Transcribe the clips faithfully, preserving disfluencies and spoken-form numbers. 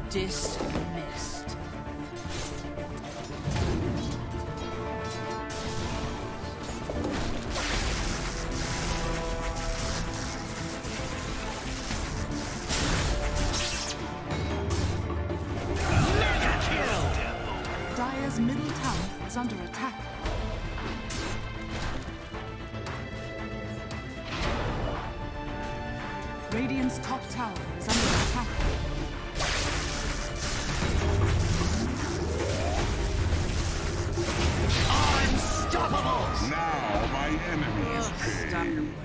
Dismissed. Dire's middle tower is under attack. Radiant's top tower is under attack. Unstoppable! Now my enemies Ugh, pay. stop your waiting.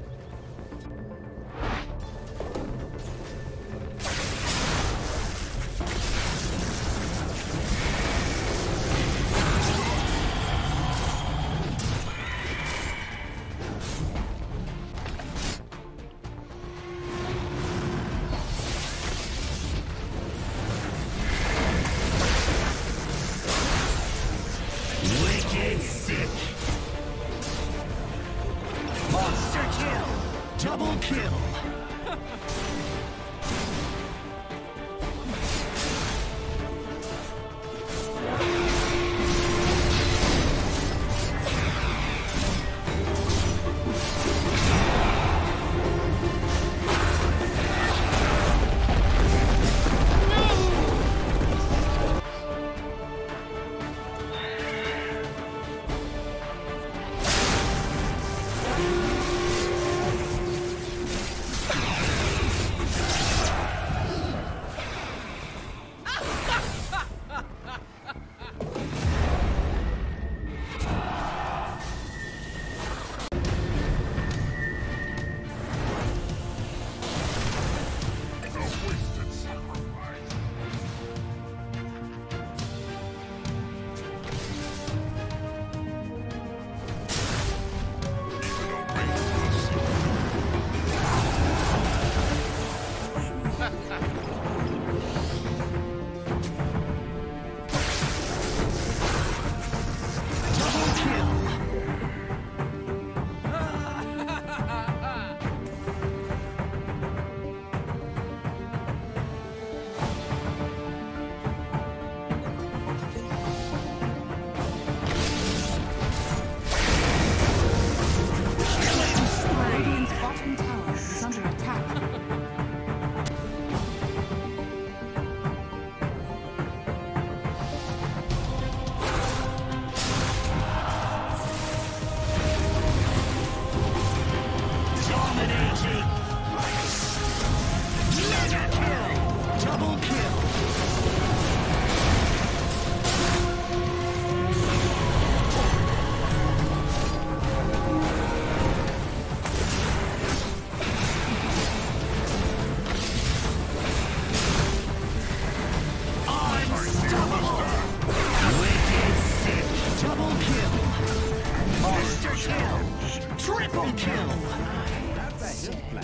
Wicked sick! Monster kill! Double kill! Radiant's bottom tower is under attack. Dominating! Mega kill! Double kill! Unstoppable! Wicked sick! Double kill! Monster kill! Triple kill! That's a hit plan.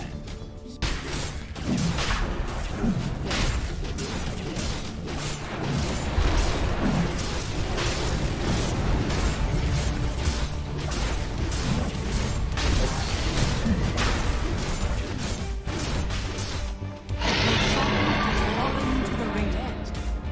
Falling to the Radiant.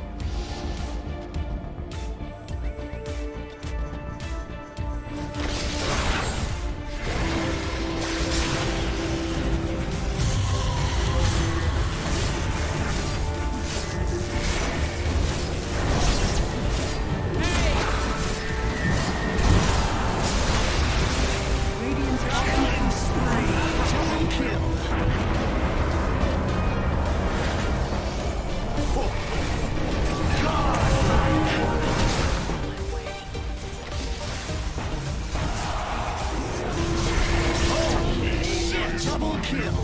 Radiant's bottom Double kill! Holy shit! Double kill!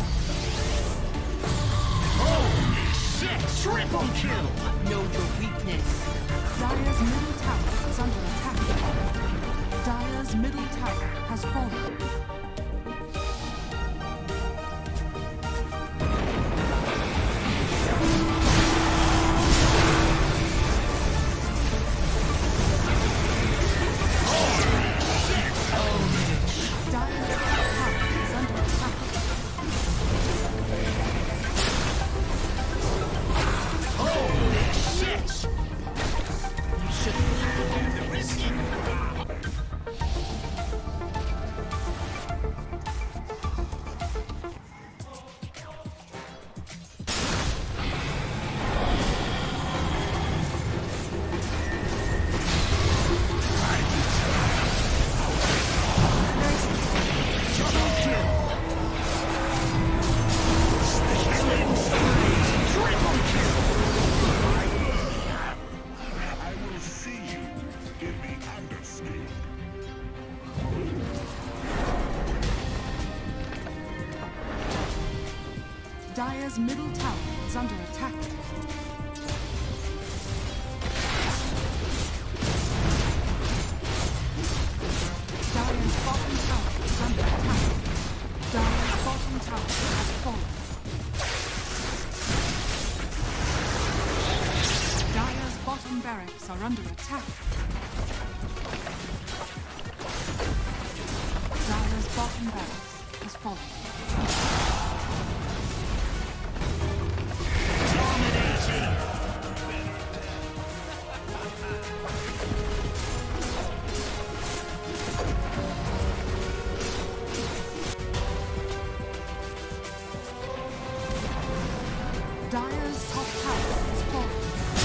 Holy shit! Triple kill! Know your weakness. Dire's middle tower is under attack. Dire's middle tower has fallen. Dire's top tower is under attack. Dire's middle tower is under attack. Dire's bottom tower is under attack. Dire's bottom tower has fallen. Dire's bottom barracks are under attack. Dire's bottom barracks has fallen. Dire's top tower is fallen.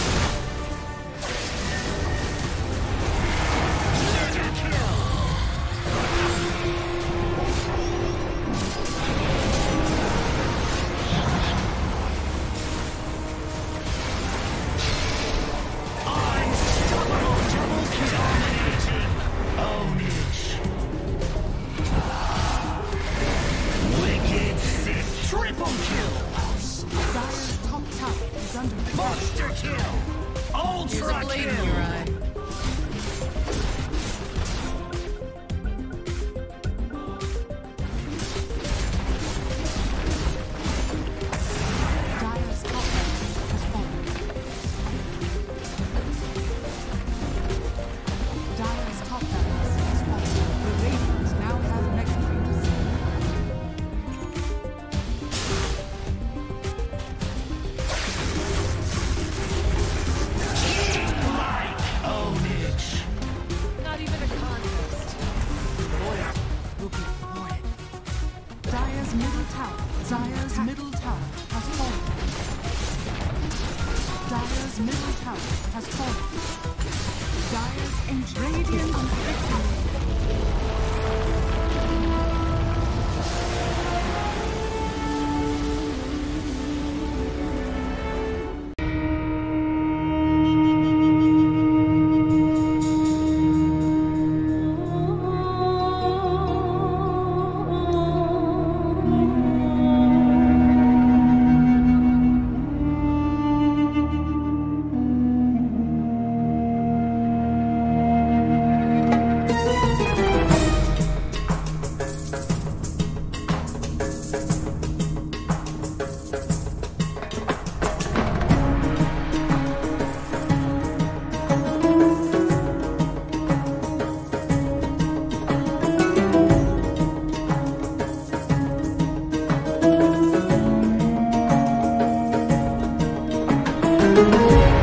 Triple kill! Dire's top tower is under attack. Monster kill! Ultra kill! Dire's top barracks has fallen. Dire's top barracks has fallen. The Radiant now have legendaries. Not even a contest. Loyalty will be rewarded. Dire's middle tower, Dire's middle tower has fallen. Dire's middle tower has fallen. Dire's ancient radiant on victory. Thank you.